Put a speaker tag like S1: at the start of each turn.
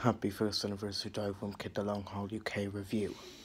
S1: Happy first anniversary, Dive from Kid the Long Haul UK review.